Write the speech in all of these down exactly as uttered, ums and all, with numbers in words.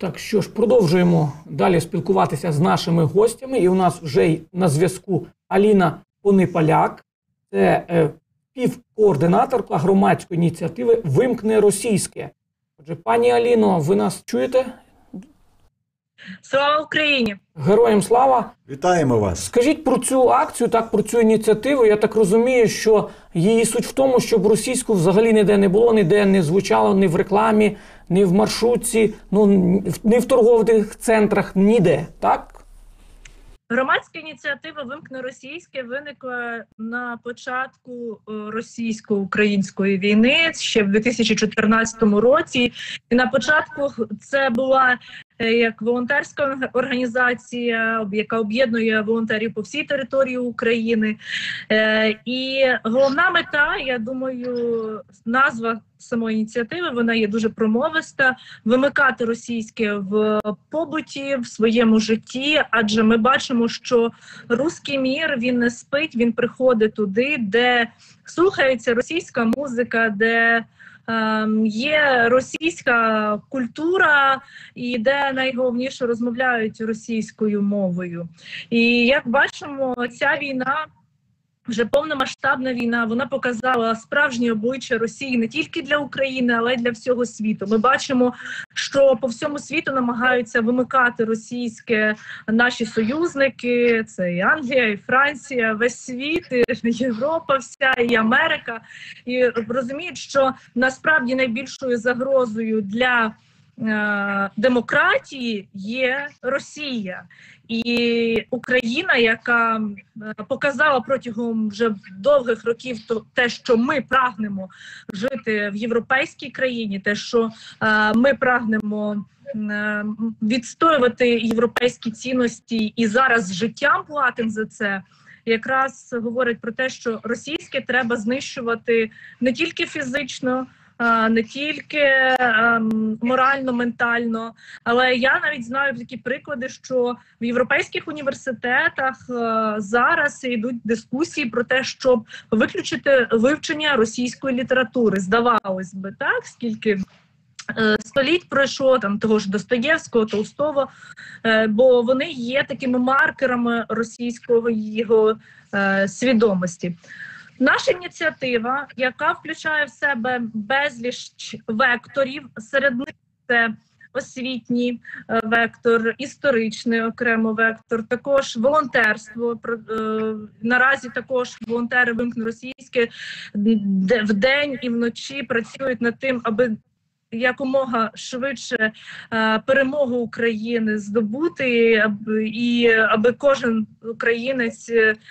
Так, що ж, продовжуємо далі спілкуватися з нашими гостями. І у нас вже й на зв'язку Аліна Понипаляк. Це е, співкоординаторка громадської ініціативи «Вимкни російське». Отже, пані Аліно, ви нас чуєте? Слава Україні! Героям слава! Вітаємо вас! Скажіть про цю акцію, так, про цю ініціативу. Я так розумію, що її суть в тому, щоб російську взагалі ніде не було, ніде не звучало, ні в рекламі, ні в маршрутці, ну, ні в торгових центрах, ніде, так? Громадська ініціатива «Вимкни російське» виникла на початку російсько-української війни ще в дві тисячі чотирнадцятому році. І на початку це була як волонтерська організація, яка об'єднує волонтерів по всій території України. І головна мета, я думаю, назва самої ініціативи, вона є дуже промовиста: вимикати російське в побуті, в своєму житті, адже ми бачимо, що руський мір, він не спить, він приходить туди, де слухається російська музика, де е, є російська культура і де найголовніше розмовляють російською мовою. І як бачимо, ця війна, вже повномасштабна війна, вона показала справжнє обличчя Росії не тільки для України, але й для всього світу. Ми бачимо, що по всьому світу намагаються вимикати російське наші союзники. Це і Англія, і Франція, весь світ, і Європа вся, і Америка. І розуміють, що насправді найбільшою загрозою для е демократії є Росія. І Україна, яка показала протягом вже довгих років те, що ми прагнемо жити в європейській країні, те, що е, ми прагнемо е, відстоювати європейські цінності і зараз життям платимо за це, якраз говорить про те, що російське треба знищувати не тільки фізично, не тільки ем, морально, ментально, але я навіть знаю такі приклади, що в європейських університетах е, зараз йдуть дискусії про те, щоб виключити вивчення російської літератури. Здавалось би, так, скільки е, століть пройшло, там, того ж Достоєвського, Толстого, е, бо вони є такими маркерами російського його е, свідомості. Наша ініціатива, яка включає в себе безліч векторів, серед них це освітній вектор, історичний окремо вектор, також волонтерство. Наразі також волонтери «Вимкни російське» вдень і вночі працюють над тим, аби якомога швидше перемогу України здобути, і аби кожен українець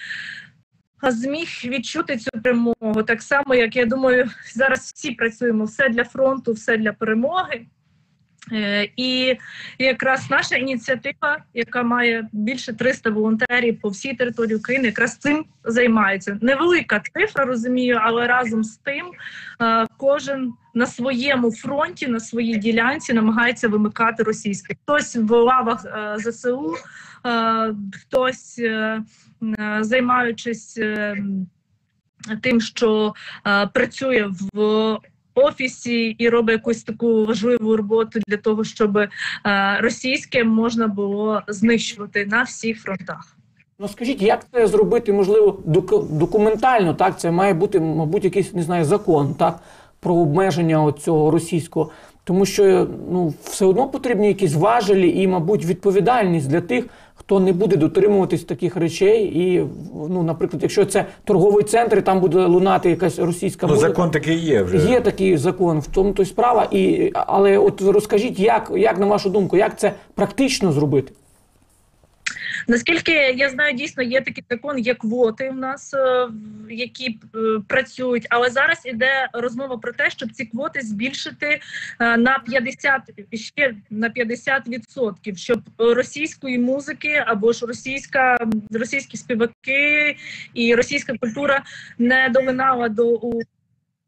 зміг відчути цю перемогу. Так само, як, я думаю, зараз всі працюємо все для фронту, все для перемоги. Е, і якраз наша ініціатива, яка має більше триста волонтерів по всій території України, якраз цим займається. Невелика цифра, розумію, але разом з тим е, кожен на своєму фронті, на своїй ділянці намагається вимикати російське. Хтось в лавах е, зе се у, е, хтось е, займаючись е, тим, що е, працює в офісі і робить якусь таку важливу роботу для того, щоб е, російське можна було знищувати на всіх фронтах. Ну, скажіть, як це зробити, можливо, документально, так? Це має бути, мабуть, якийсь, не знаю, закон, так, про обмеження цього російського. Тому що, ну, все одно потрібні якісь важелі і, мабуть, відповідальність для тих, хто не буде дотримуватись таких речей. І, ну, наприклад, якщо це торговий центр, і там буде лунати якась російська музика. Ну, закон такий є вже. Є такий закон, в тому то й справа. І, але от розкажіть, як, як, на вашу думку, як це практично зробити? Наскільки я знаю, дійсно є такий закон, є квоти в нас, які е, працюють, але зараз іде розмова про те, щоб ці квоти збільшити е, на п'ятдесят, ще на п'ятдесят відсотків, щоб російської музики або ж російська, російські співаки і російська культура не долинала до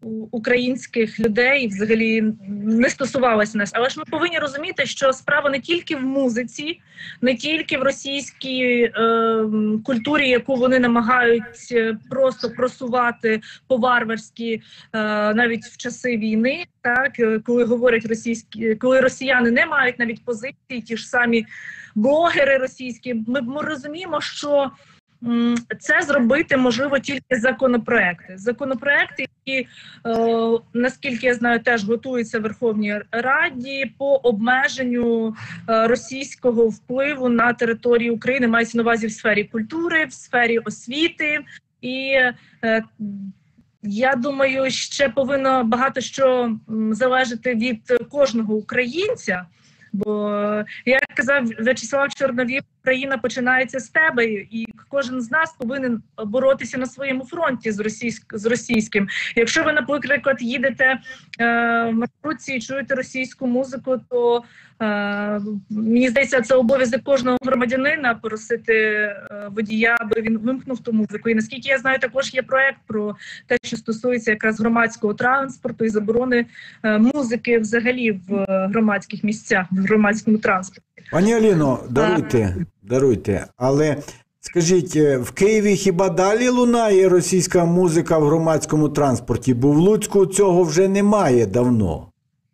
українських людей взагалі не стосувалася нас. Але ж ми повинні розуміти, що справа не тільки в музиці, не тільки в російській е, культурі, яку вони намагають просто просувати по-варварськи, е, навіть в часи війни, так, коли говорять російські, коли росіяни не мають навіть позиції, ті ж самі блогери російські, ми, ми розуміємо, що це зробити можливо тільки законопроекти. Законопроекти, які, е, наскільки я знаю, теж готуються в Верховній Раді по обмеженню е, російського впливу на території України, мається на увазі в сфері культури, в сфері освіти. І е, я думаю, ще повинно багато що залежати від кожного українця. Бо, як казав В'ячеслав Чорновіл, Україна починається з тебе, і кожен з нас повинен боротися на своєму фронті з, російськ, з російським. Якщо ви, наприклад, їдете е, в маршрутці і чуєте російську музику, то е, мені здається, це обов'язок кожного громадянина просити е, водія, аби він вимкнув ту музику. І наскільки я знаю, також є проект про те, що стосується якраз громадського транспорту і заборони е, музики взагалі в громадських місцях, в громадському транспорті. Пані Аліно, даруйте, даруйте, але скажіть, в Києві хіба далі лунає російська музика в громадському транспорті? Бо в Луцьку цього вже немає давно.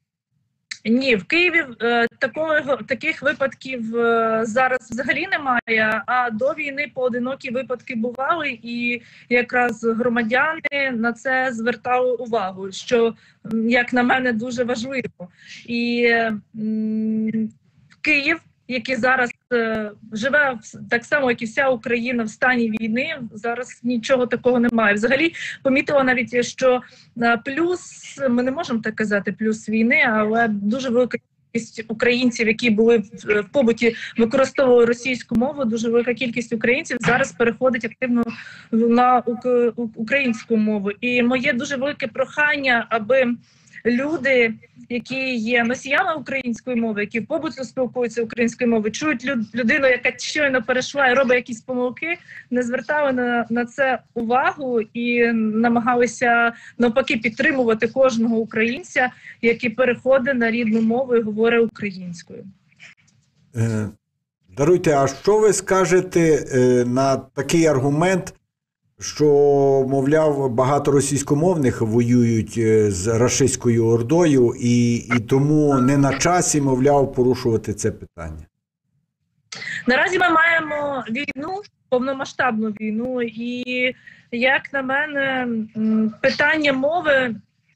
Ні, в Києві е, такого, таких випадків е, зараз взагалі немає, а до війни поодинокі випадки бували, і якраз громадяни на це звертали увагу, що, як на мене, дуже важливо. І м, Київ, який зараз е, живе так само, як і вся Україна в стані війни, зараз нічого такого немає. Взагалі помітила навіть, що е, плюс, ми не можемо так казати, плюс війни, але дуже велика кількість українців, які були в, в побуті, використовували російську мову, дуже велика кількість українців зараз переходить активно на ук, українську мову. І моє дуже велике прохання, аби люди, які є носіями української мови, які в побуті спілкуються українською мовою, чують люд, людину, яка щойно перейшла і робить якісь помилки, не звертали на, на це увагу і намагалися навпаки підтримувати кожного українця, який переходить на рідну мову і говорить українською. Е, даруйте, а що ви скажете е, на такий аргумент, що, мовляв, багато російськомовних воюють з рашистською ордою, і, і тому не на часі, мовляв, порушувати це питання? Наразі ми маємо війну, повномасштабну війну, і, як на мене, питання мови,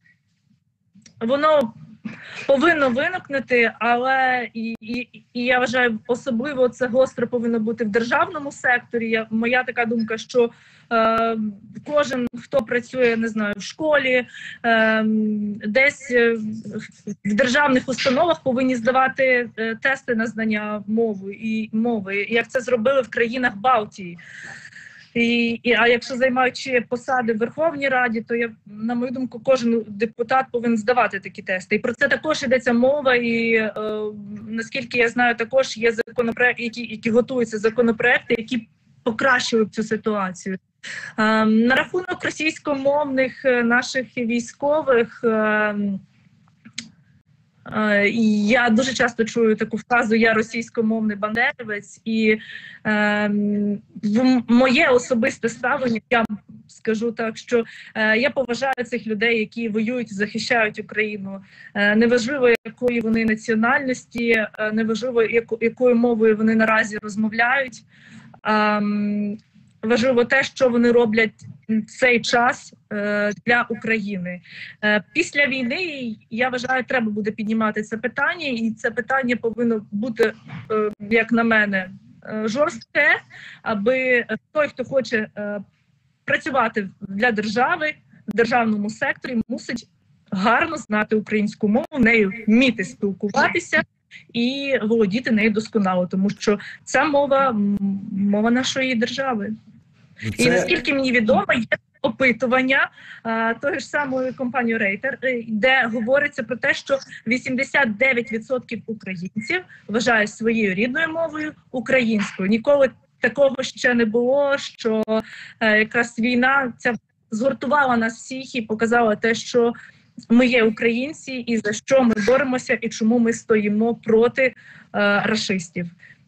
воно повинно виникнути, але і, і, і я вважаю, особливо це гостро повинно бути в державному секторі. Я, моя така думка, що е, кожен, хто працює, не знаю, в школі, е, десь в державних установах повинні здавати е, тести на знання мови і мови, як це зробили в країнах Балтії. І, і, а якщо займаючи посади в Верховній Раді, то, я, на мою думку, кожен депутат повинен здавати такі тести. І про це також йдеться мова, і е, наскільки я знаю, також є законопроекти, які, які готуються законопроекти, які покращили б цю ситуацію. Е, на рахунок російськомовних наших військових, е, я дуже часто чую таку фразу «я російськомовний бандерівець», і е, в моє особисте ставлення, я скажу так, що е, я поважаю цих людей, які воюють, захищають Україну. Е, неважливо, якої вони національності, е, неважливо, яко, якою мовою вони наразі розмовляють. Е, важливо те, що вони роблять в цей час е, для України. Е, після війни, я вважаю, треба буде піднімати це питання, і це питання повинно бути, е, як на мене, е, жорстке, аби той, хто хоче е, працювати для держави, в державному секторі, мусить гарно знати українську мову, нею вміти спілкуватися і володіти нею досконало, тому що ця мова – мова нашої держави. Це... І наскільки мені відомо, є опитування а, тої ж самої компанії Рейтер, де говориться про те, що вісімдесят дев'ять відсотків українців вважають своєю рідною мовою українською. Ніколи такого ще не було, що а, якраз війна ця згуртувала нас всіх і показала те, що ми є українці, і за що ми боремося, і чому ми стоїмо проти е, рашистів.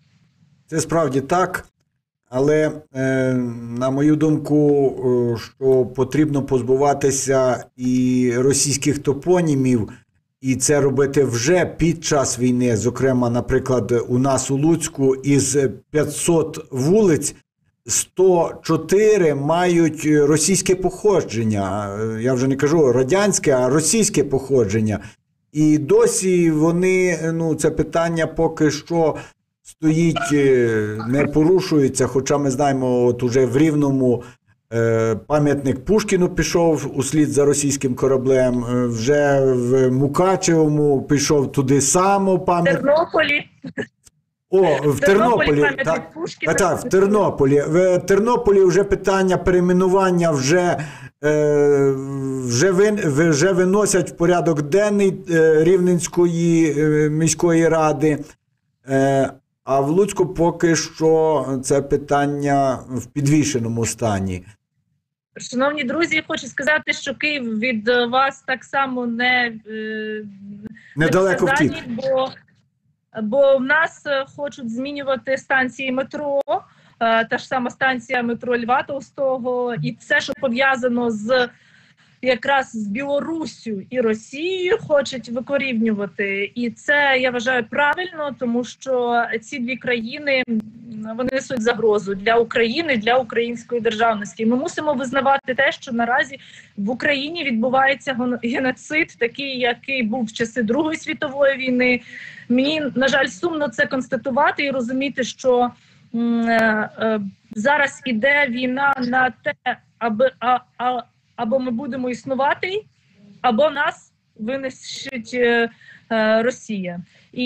Це справді так, але, е, на мою думку, е, що потрібно позбуватися і російських топонімів, і це робити вже під час війни. Зокрема, наприклад, у нас у Луцьку із п'ятсот вулиць сто чотири мають російське походження. Я вже не кажу радянське, а російське походження. І досі вони, ну, це питання поки що стоїть, не порушується, хоча ми знаємо, от уже в Рівному е, пам'ятник Пушкіну пішов услід за російським кораблем, е, вже в Мукачевому пішов туди само В пам'ятник. Тернополі. О, в Тернополі, пам'ятник так, Пушкіна. так, в Тернополі. В Тернополі вже питання перейменування вже, е, вже, вин, вже виносять в порядок денний е, Рівненської е, міської ради. Е, а в Луцьку поки що це питання в підвішеному стані. Шановні друзі, хочу сказати, що Київ від вас так само не, е, Недалеко не втік. зайнят, бо, бо в нас хочуть змінювати станції метро, е, та ж сама станція метро Льва Толстого, і все, що пов'язано з якраз з Білоруссю і Росією, хочуть викорінювати. І це, я вважаю, правильно, тому що ці дві країни, вони несуть загрозу для України, для української державності. Ми мусимо визнавати те, що наразі в Україні відбувається геноцид, такий, який був в часи Другої світової війни. Мені, на жаль, сумно це констатувати і розуміти, що м, е, зараз іде війна на те, аби а, а, або ми будемо існувати, або нас винищить е, е, Росія.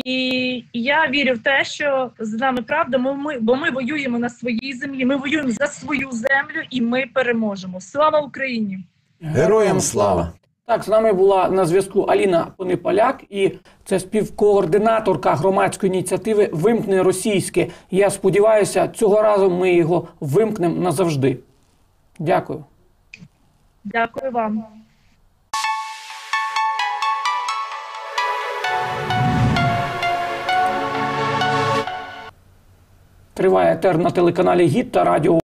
І я вірю в те, що з нами правда, бо ми, бо ми воюємо на своїй землі, ми воюємо за свою землю і ми переможемо. Слава Україні! Героям слава! Так, з нами була на зв'язку Аліна Понипаляк, і це співкоординаторка громадської ініціативи «Вимкни російське». Я сподіваюся, цього разу ми його вимкнемо назавжди. Дякую. Дякую вам. Триває етер на телеканалі «Гід» та радіо